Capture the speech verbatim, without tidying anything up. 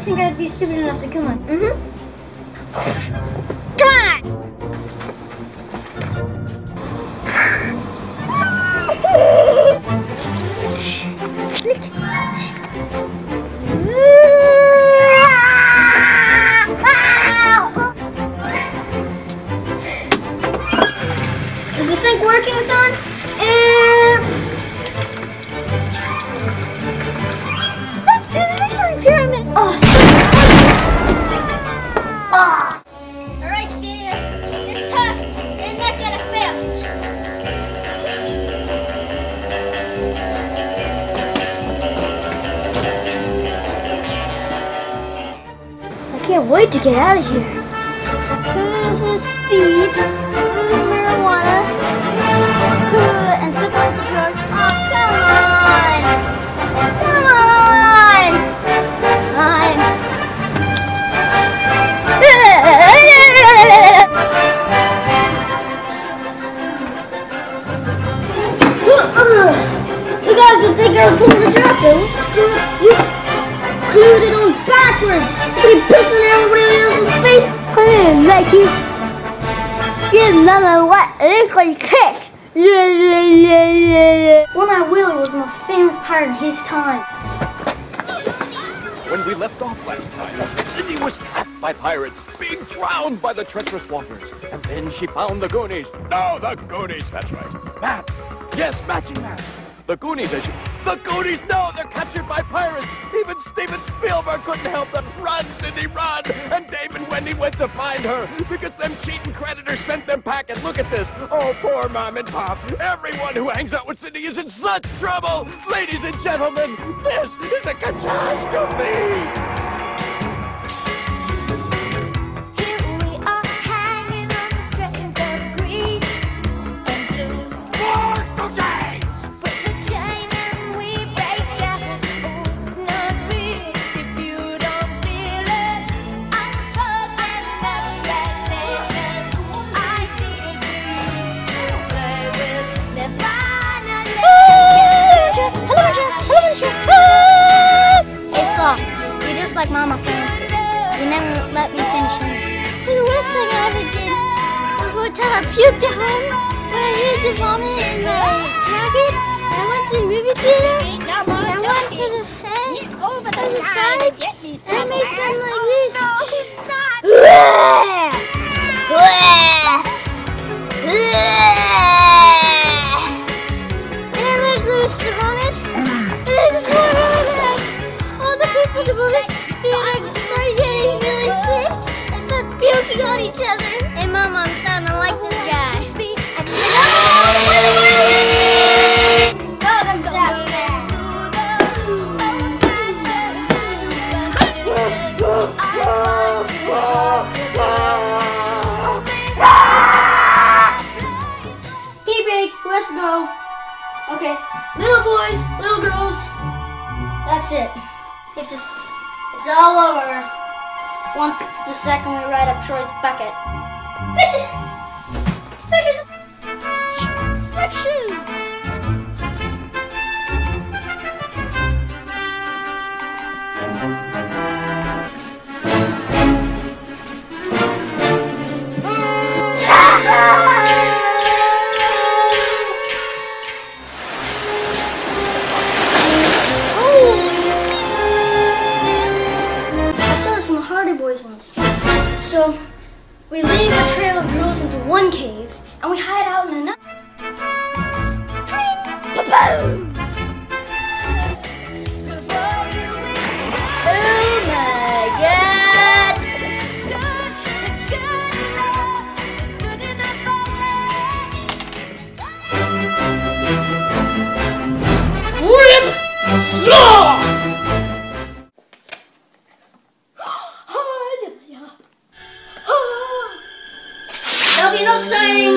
think I'd be stupid enough to come on. Mm-hmm. Come on! Is the sink working, son? And let's do the victory pyramid. Oh, so nice. Ah. All right, Steve. This time, you're not gonna fail. I can't wait to get out of here. Good for speed. Good marijuana. Good and separate the drugs. Oh, come on! Come on! Fine. You guys would think I told the drop though. You glued it on backwards. Somebody pissing everybody else's face. Clean like you. Get another what? Liquid kick. Yeah, yeah, yeah, yeah, yeah. One-Eyed Willie was the most famous pirate in his time. When we left off last time, Cindy was trapped by pirates, being drowned by the treacherous waters. And then she found the Goonies. No, the Goonies, that's right. Maps. Yes, matching maps. The Goonies, as you... The Goonies, no, they're captured by pirates. Even Steven Spielberg couldn't help them. Run, Cindy, run. And Dave and Wendy went to find her because them cheating creditors sent them packing. Look at this. Oh, poor Mom and Pop. Everyone who hangs out with Cindy is in such trouble. Ladies and gentlemen, this is a catastrophe. You're just like Mama Francis. You never let me finish anything. The worst thing I ever did was one time I puked at home when I needed to vomit in my jacket. I went to the movie theater and I went to the head as a side and I made something like this. And I let loose the vomit and I just went really bad. The movie theater started getting really sick and started puking on each other. And my mom started to like this guy. And God, I'm so fast. Pee break, let's go. Okay, little boys, little girls, that's it. It's just, it's all over once the second we ride up Troy's bucket. Bitches! Bitches! Slick shoes! So, we leave a trail of drills into one cave, and we hide out in another. Pling! Ba-boom! Oh my God! Rip! Sloth! There'll be no signing